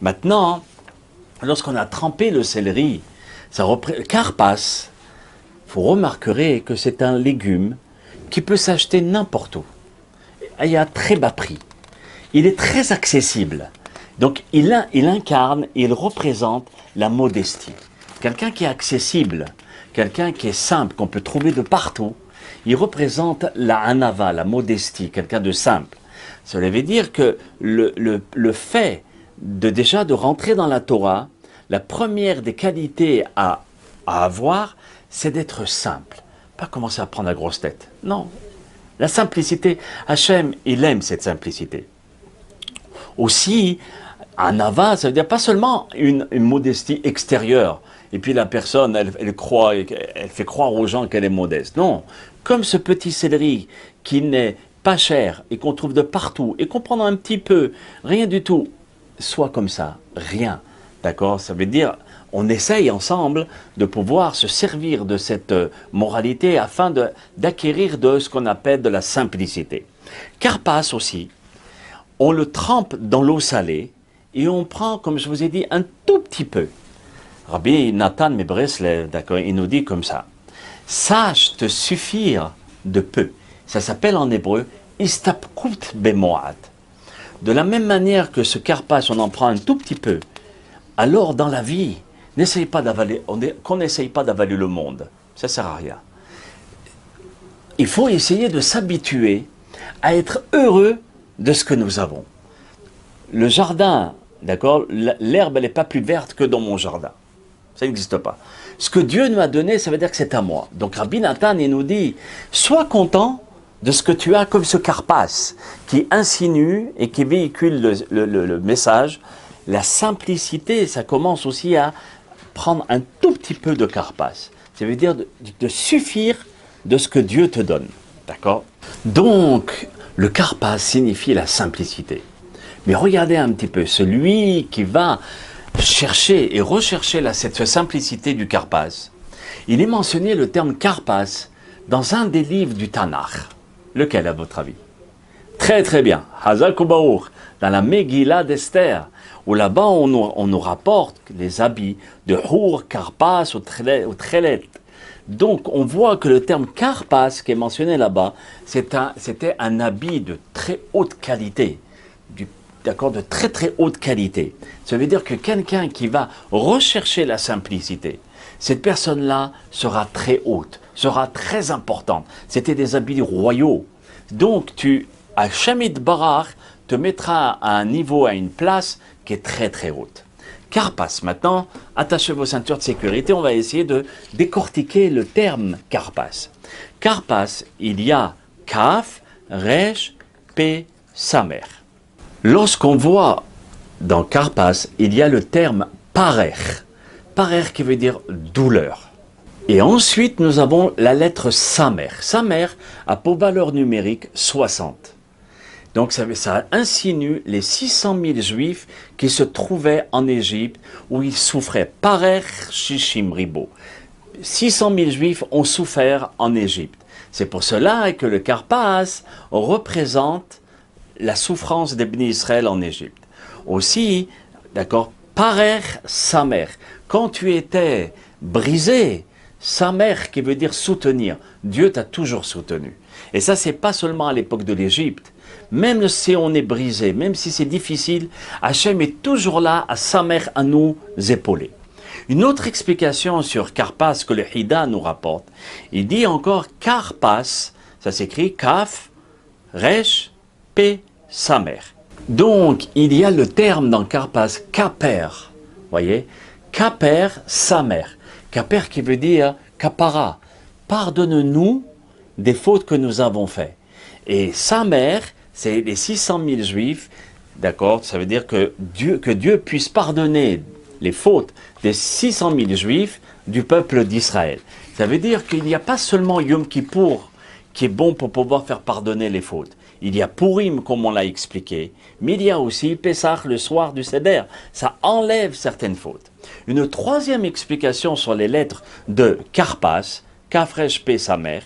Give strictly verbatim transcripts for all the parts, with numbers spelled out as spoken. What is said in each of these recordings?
Maintenant, lorsqu'on a trempé le céleri, ça repré... carpas, vous remarquerez que c'est un légume qui peut s'acheter n'importe où. Il a très bas prix. Il est très accessible. Donc, il, a, il incarne, il représente la modestie. Quelqu'un qui est accessible, quelqu'un qui est simple, qu'on peut trouver de partout, il représente la anava, la modestie, quelqu'un de simple. Cela veut dire que le, le, le fait de déjà de rentrer dans la Torah, la première des qualités à, à avoir, c'est d'être simple. Pas commencer à prendre la grosse tête. Non. La simplicité, Hachem, il aime cette simplicité. Aussi, anava, ça veut dire pas seulement une, une modestie extérieure, et puis la personne, elle, elle croit, elle fait croire aux gens qu'elle est modeste. Non, comme ce petit céleri qui n'est pas cher et qu'on trouve de partout et qu'on prend un petit peu, rien du tout, soit comme ça, rien. D'accord? Ça veut dire, on essaye ensemble de pouvoir se servir de cette moralité afin de, d'acquérir de ce qu'on appelle de la simplicité. Karpas aussi, on le trempe dans l'eau salée et on prend, comme je vous ai dit, un tout petit peu. Rabbi Nathan Mebreslev, d'accord, il nous dit comme ça. Sache te suffire de peu. Ça s'appelle en hébreu istapkut bemoat. De la même manière que ce karpas, on en prend un tout petit peu. Alors dans la vie, n'essaye pas d'avaler, qu'on n'essaye pas d'avaler le monde. Ça ne sert à rien. Il faut essayer de s'habituer à être heureux de ce que nous avons. Le jardin, d'accord, l'herbe, elle n'est pas plus verte que dans mon jardin. Ça n'existe pas. Ce que Dieu nous a donné, ça veut dire que c'est à moi. Donc Rabbi Nathan, il nous dit, sois content de ce que tu as comme ce karpas, qui insinue et qui véhicule le, le, le, le message. La simplicité, ça commence aussi à prendre un tout petit peu de karpas. Ça veut dire de, de suffire de ce que Dieu te donne. D'accord? Donc, le karpas signifie la simplicité. Mais regardez un petit peu, celui qui va chercher et rechercher la, cette simplicité du karpas, il est mentionné le terme karpas dans un des livres du Tanakh. Lequel, à votre avis? Très très bien, Hazak Baour, dans la Megillah d'Esther, où là-bas on, on nous rapporte les habits de Hour, Karpas ou Trelet. Donc on voit que le terme Karpas qui est mentionné là-bas, c'est un, c'était un habit de très haute qualité, du, d'accord, de très très haute qualité. Ça veut dire que quelqu'un qui va rechercher la simplicité, cette personne-là sera très haute, sera très importante. C'était des habits royaux. Donc tu, à Shamid Barar, te mettra à un niveau, à une place qui est très très haute. Karpas, maintenant, attachez vos ceintures de sécurité, on va essayer de décortiquer le terme Karpas. Karpas, il y a Kaf, Resh, P, Samer. Lorsqu'on voit dans Karpas, il y a le terme Parer. Parer qui veut dire douleur. Et ensuite, nous avons la lettre Samer. Samer a pour valeur numérique soixante. Donc ça, ça insinue les six cent mille juifs qui se trouvaient en Égypte où ils souffraient. Parer shishim ribo. six cent mille juifs ont souffert en Égypte. C'est pour cela que le Karpas représente la souffrance des Bnei Israël en Égypte. Aussi, d'accord, Parer Samer. Quand tu étais brisé, Samer qui veut dire soutenir. Dieu t'a toujours soutenu. Et ça, c'est pas seulement à l'époque de l'Égypte. Même si on est brisé, même si c'est difficile, Hachem est toujours là à Samer à nous épauler. Une autre explication sur Karpas que le Hida nous rapporte, il dit encore Karpas, ça s'écrit Kaf, Resh, P, Samer. Donc il y a le terme dans Karpas, Kaper, voyez, Kaper, Samer. Kaper qui veut dire Kapara, pardonne-nous des fautes que nous avons faites. Et Samer, c'est les six cent mille juifs, d'accord, ça veut dire que Dieu, que Dieu puisse pardonner les fautes des six cent mille juifs du peuple d'Israël. Ça veut dire qu'il n'y a pas seulement Yom Kippour qui est bon pour pouvoir faire pardonner les fautes. Il y a Purim, comme on l'a expliqué, mais il y a aussi Pessah le soir du Seder. Ça enlève certaines fautes. Une troisième explication sur les lettres de Karpas, Kafresh P Samer.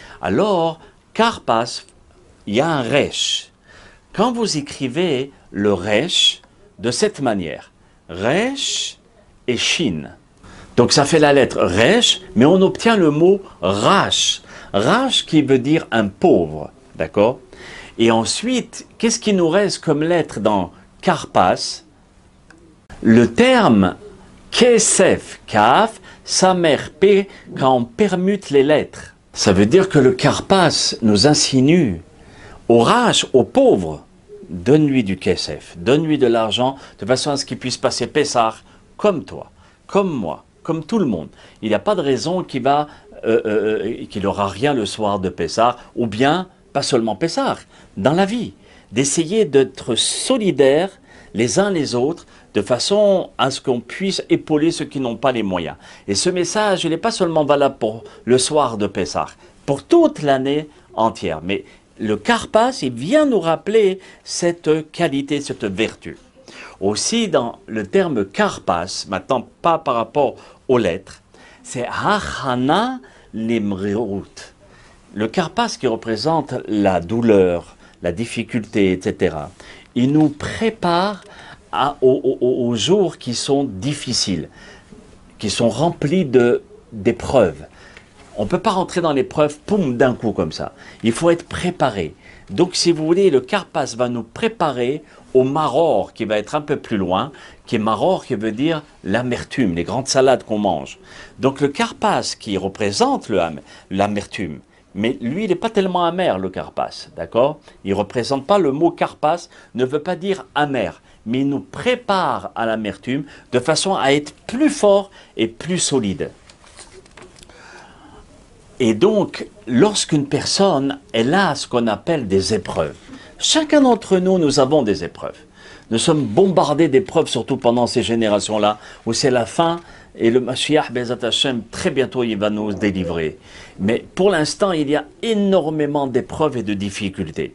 Alors, Karpas, il y a un resh. Quand vous écrivez le resh de cette manière, Resh et Shin. Donc ça fait la lettre Resh, mais on obtient le mot Rash. Rash qui veut dire un pauvre, d'accord? Et ensuite, qu'est-ce qui nous reste comme lettre dans Karpas? Le terme Kesef, Kaf, Samer, P, quand on permute les lettres. Ça veut dire que le Karpas nous insinue au Rash, au pauvre, donne-lui du Kesef, donne-lui de l'argent, de façon à ce qu'il puisse passer Pessah comme toi, comme moi, comme tout le monde. Il n'y a pas de raison qu'il va, euh, euh, qu'il n'aura rien le soir de Pessah, ou bien, pas seulement Pessah, dans la vie, d'essayer d'être solidaires les uns les autres, de façon à ce qu'on puisse épauler ceux qui n'ont pas les moyens. Et ce message, il n'est pas seulement valable pour le soir de Pessah, pour toute l'année entière. Mais le Karpas, il vient nous rappeler cette qualité, cette vertu. Aussi, dans le terme Karpas, maintenant pas par rapport aux lettres, c'est Hachana Limrirut. Le Karpas qui représente la douleur, la difficulté, et cetera, il nous prépare à, aux, aux, aux jours qui sont difficiles, qui sont remplis d'épreuves. On ne peut pas rentrer dans l'épreuve, poum, d'un coup comme ça. Il faut être préparé. Donc, si vous voulez, le Karpas va nous préparer au maror, qui va être un peu plus loin, qui est maror, qui veut dire l'amertume, les grandes salades qu'on mange. Donc, le Karpas qui représente l'amertume, mais lui, il n'est pas tellement amer, le Karpas, d'accord? Il ne représente pas, le mot Karpas ne veut pas dire amer, mais il nous prépare à l'amertume de façon à être plus fort et plus solide. Et donc, lorsqu'une personne, elle a ce qu'on appelle des épreuves, chacun d'entre nous, nous avons des épreuves. Nous sommes bombardés d'épreuves, surtout pendant ces générations-là, où c'est la fin, et le Mashiach, Bezat Hashem, très bientôt, il va nous délivrer. Mais pour l'instant, il y a énormément d'épreuves et de difficultés.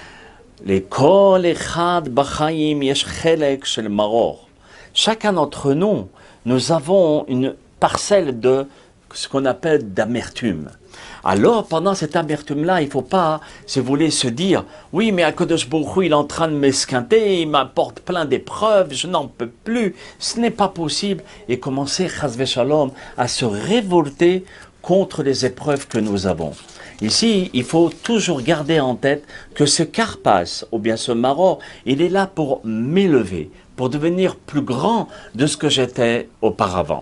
Les kol echad b'chaim yesh chelek shel maror. Chacun d'entre nous, nous avons une parcelle de ce qu'on appelle d'amertume. Alors, pendant cette amertume-là, il ne faut pas, si vous voulez, se dire « Oui, mais Akadosh Baruch Hu, il est en train de m'esquinter, il m'apporte plein d'épreuves, je n'en peux plus, ce n'est pas possible. » Et commencer, chas v'shalom, à se révolter contre les épreuves que nous avons. Ici, il faut toujours garder en tête que ce Karpas, ou bien ce maror, il est là pour m'élever, pour devenir plus grand de ce que j'étais auparavant.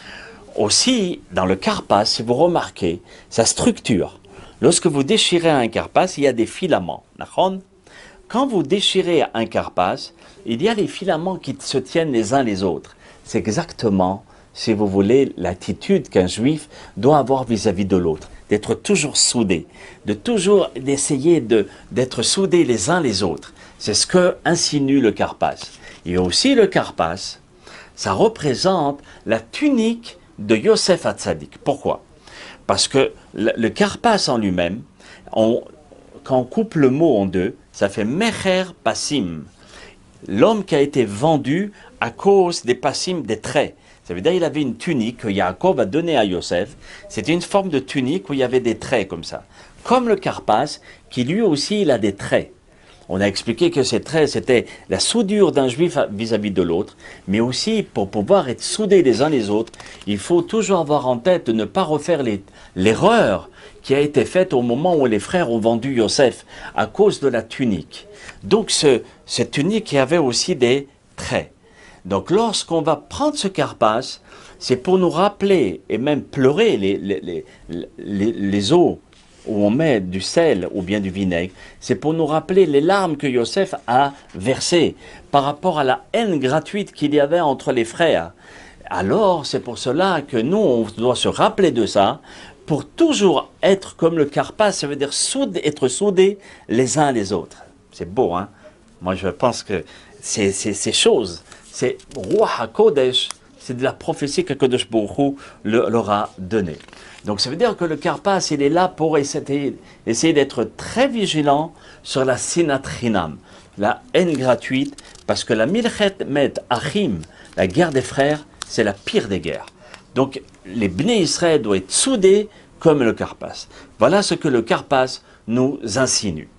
Aussi, dans le Karpas, si vous remarquez, sa structure, lorsque vous déchirez un Karpas, il y a des filaments. Quand vous déchirez un Karpas, il y a les filaments qui se tiennent les uns les autres. C'est exactement, si vous voulez, l'attitude qu'un juif doit avoir vis-à-vis de l'autre, d'être toujours soudé, de toujours d'essayer de, d'être soudés les uns les autres. C'est ce que insinue le Karpas. Et aussi le Karpas, ça représente la tunique de Yosef Hatzadik. Pourquoi? Parce que le, le Karpas en lui-même, on, quand on coupe le mot en deux, ça fait Mecher Passim. L'homme qui a été vendu à cause des passim, des traits. Ça veut dire qu'il avait une tunique que Yaakov a donnée à Yosef. C'était une forme de tunique où il y avait des traits comme ça. Comme le Karpas, qui lui aussi, il a des traits. On a expliqué que ces traits, c'était la soudure d'un juif vis-à-vis de l'autre, mais aussi pour pouvoir être soudés les uns les autres, il faut toujours avoir en tête de ne pas refaire l'erreur qui a été faite au moment où les frères ont vendu Yosef à cause de la tunique. Donc ce, cette tunique avait aussi des traits. Donc lorsqu'on va prendre ce Karpas, c'est pour nous rappeler et même pleurer les, les, les, les, les eaux où on met du sel ou bien du vinaigre, c'est pour nous rappeler les larmes que Yosef a versées par rapport à la haine gratuite qu'il y avait entre les frères. Alors, c'est pour cela que nous, on doit se rappeler de ça, pour toujours être comme le Karpas, ça veut dire soude, être soudés les uns les autres. C'est beau, hein? Moi, je pense que c'est ces choses, c'est Roi HaKodesh, c'est de la prophétie que Kadosh Baruch Hu leur a donnée. Donc ça veut dire que le Karpas, il est là pour essayer, essayer d'être très vigilant sur la sinat chinam, la haine gratuite, parce que la milchet met achim, la guerre des frères, c'est la pire des guerres. Donc les Bnei Israël doivent être soudés comme le Karpas. Voilà ce que le Karpas nous insinue.